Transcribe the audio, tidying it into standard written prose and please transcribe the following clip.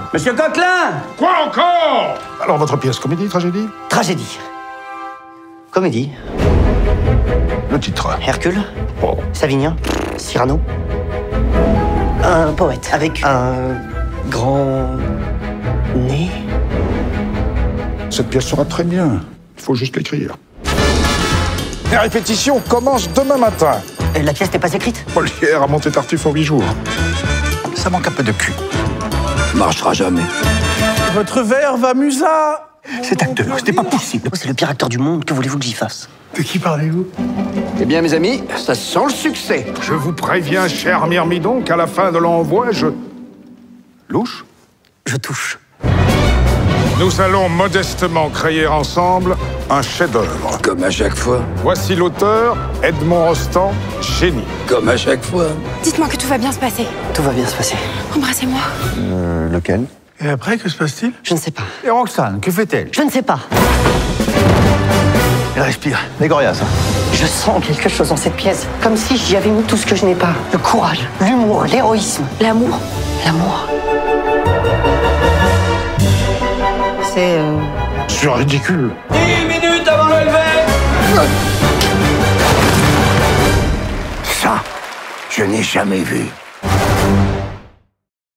Monsieur Coquelin! Quoi encore? Alors, votre pièce, comédie, tragédie? Tragédie. Comédie. Le titre? Hercule. Oh. Savinien. Cyrano. Un poète avec un grand nez. Cette pièce sera très bien. Il faut juste l'écrire. Les répétitions commencent demain matin. La pièce n'est pas écrite? Molière a monté Tartuffe en 8 jours. Ça manque un peu de cul. Marchera jamais. Votre verre va musa. Cet acteur, c'était pas possible. C'est le pire acteur du monde, que voulez-vous que j'y fasse? De qui parlez-vous? Eh bien, mes amis, ça sent le succès. Je vous préviens, cher Myrmidon, qu'à la fin de l'envoi, je... Louche? Je touche. Nous allons modestement créer ensemble un chef-d'œuvre. Comme à chaque fois. Voici l'auteur, Edmond Rostand, génie. Comme à chaque fois. Dites-moi que tout va bien se passer. Tout va bien se passer. Embrassez-moi. Lequel? Et après, que se passe-t-il? Je ne sais pas. Et Roxane, que fait-elle? Je ne sais pas. Elle respire. Les Goria, ça. Je sens quelque chose dans cette pièce. Comme si j'y avais mis tout ce que je n'ai pas. Le courage, l'humour, l'héroïsme. L'amour. L'amour. C'est... C'est ridicule. 10 minutes avant le lever. Ça, je n'ai jamais vu.